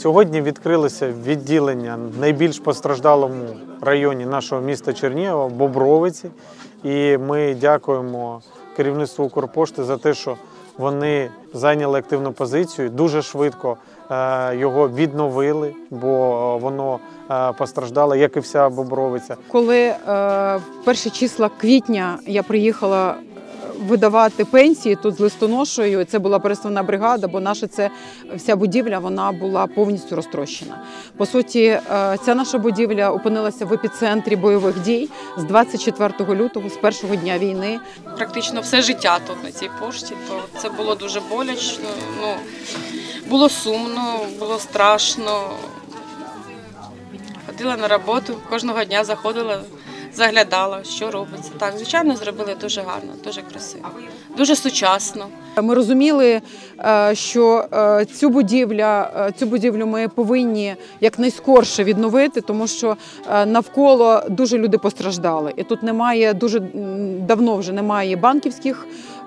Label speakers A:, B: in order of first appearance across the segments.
A: Сьогодні відкрилося відділення в найбільш постраждалому районі нашого міста Чернігова – Бобровиці. І ми дякуємо керівництву Укрпошти за те, що вони зайняли активну позицію, дуже швидко його відновили, бо воно постраждало, як і вся Бобровиця.
B: Коли в перші числа квітня я приїхала видавати пенсії тут з листоношею, це була пересувна бригада, бо наша вся будівля вона була повністю розтрощена. По суті, ця наша будівля опинилася в епіцентрі бойових дій з 24 лютого, з першого дня війни.
C: Практично все життя тут на цій пошті, то це було дуже боляче, було сумно, було страшно. Ходила на роботу, кожного дня заходила, заглядала, що робиться. Так, звичайно, зробили дуже гарно, дуже красиво, дуже сучасно.
B: Ми розуміли, що цю будівлю ми повинні якнайскорше відновити, тому що навколо дуже люди постраждали. І тут немає, дуже давно вже немає банківських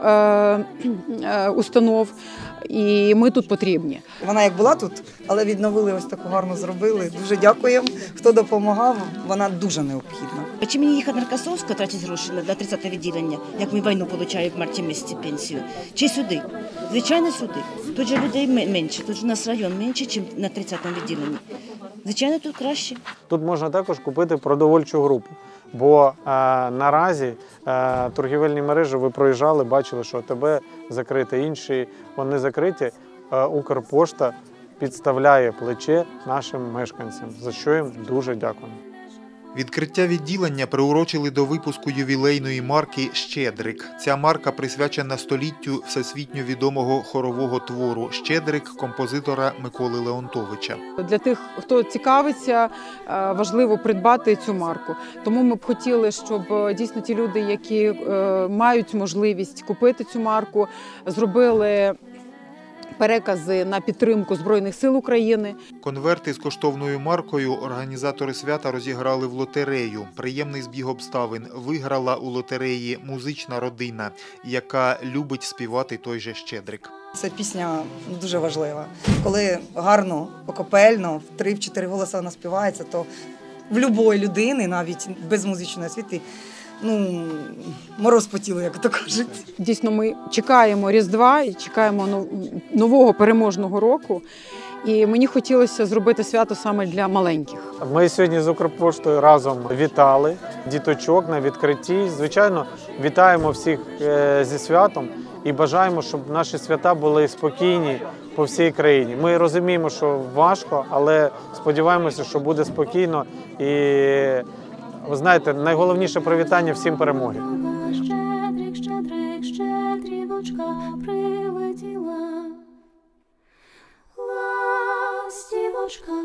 B: установ, і ми тут потрібні.
D: Вона як була тут, але відновили, ось таку гарно зробили. Дуже дякуємо, хто допомагав, вона дуже необхідна.
E: Чи мені їхати на Красовську, тратити гроші на 30-те відділення, як ми війну отримали в марті місяці пенсію? Чи сюди? Звичайно, сюди. Тут же людей менше, тут же у нас район менше, ніж на 30-му відділенні. Звичайно, тут краще.
A: Тут можна також купити продовольчу групу, бо наразі торгівельні мережі, ви проїжджали, бачили, що АТБ закрите, інші вони закриті. Укрпошта підставляє плече нашим мешканцям, за що їм дуже дякуємо.
F: Відкриття відділення приурочили до випуску ювілейної марки «Щедрик». Ця марка присвячена століттю всесвітньо відомого хорового твору «Щедрик» композитора Миколи Леонтовича.
B: Для тих, хто цікавиться, важливо придбати цю марку. Тому ми б хотіли, щоб дійсно ті люди, які мають можливість купити цю марку, зробили перекази на підтримку Збройних сил України.
F: Конверти з коштовною маркою організатори свята розіграли в лотерею. Приємний збіг обставин. Виграла у лотереї музична родина, яка любить співати той же «Щедрик».
D: Ця пісня дуже важлива. Коли гарно, покопельно, в 3-4 голоси вона співається, то в будь-якої людини, навіть без музичної освіти, мороз по тілу, як то кажуть.
B: Дійсно, ми чекаємо Різдва і чекаємо нового переможного року. І мені хотілося зробити свято саме для маленьких.
A: Ми сьогодні з Укрпоштою разом вітали діточок на відкритті. Звичайно, вітаємо всіх зі святом і бажаємо, щоб наші свята були спокійні по всій країні. Ми розуміємо, що важко, але сподіваємося, що буде спокійно. І, ви знаєте, найголовніше привітання всім перемоги.
G: Щедрик, щедрик, щедрівочка прилетіла, ластівочка